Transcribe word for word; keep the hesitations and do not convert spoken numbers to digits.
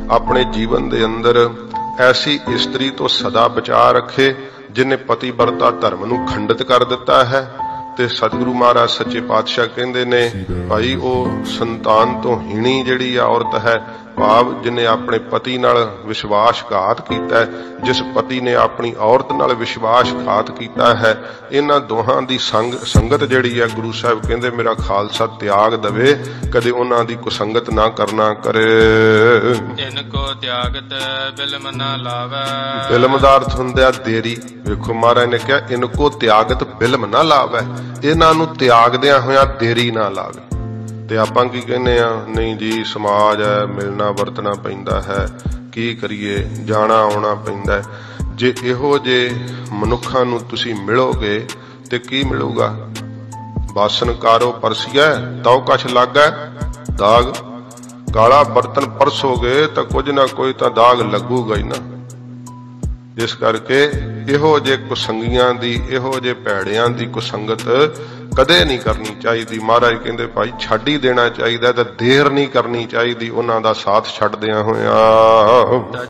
अपने जीवन दे अंदर ऐसी इस्त्री तो सदा बचा रखे जिन्हें पतिव्रता धर्म नूं खंडित कर दिता है। ते सतगुरु महाराज सच्चे पातशाह कहंदे ने भाई वो संतान तो हीणी जिहड़ी औरत है, भाव जिन्हें अपने पति नाल विश्वासघात कीता है, जिस पति ने अपनी औरत नाल विश्वासघात कीता है, इन्हां दोहां दी संग संगत जिहड़ी है गुरु साहिब कहंदे मेरा खालसा त्याग दवे, कदे उन्हां दी कुसंगत ना करना करे। इनको त्यागत बिलम ना लावे, बिलम दा अर्थ हुंदा देरी। वेखो महाराज ने कहा इनको त्यागत बिलम ना लावे, इन्हां नूं त्यागदियां होइयां देरी ना लावे। ते आपां की कहने आ, नहीं जी समाज है, मिलना वरतना पैंदा है, की करिए, जाना आउणा पैंदा है। जे इहो जे मनुखां नूं तुसीं मिलोगे ते की मिलूगा? बासन कारो परसिया तौ कछ लागै दाग, काला बर्तन परसोगे तो कुछ ना कोई तो दाग लगूगा ही ना। इस करके इहो जे कुसंगियां दी, इहो जे भैड़ियां दी कुसंगत कदे नहीं करनी चाहिए। महाराज कहंदे भाई छड्ड ही देना चाहिए, देर नहीं करनी चाहिए उन्हां दा साथ छड्डदियां होइयां।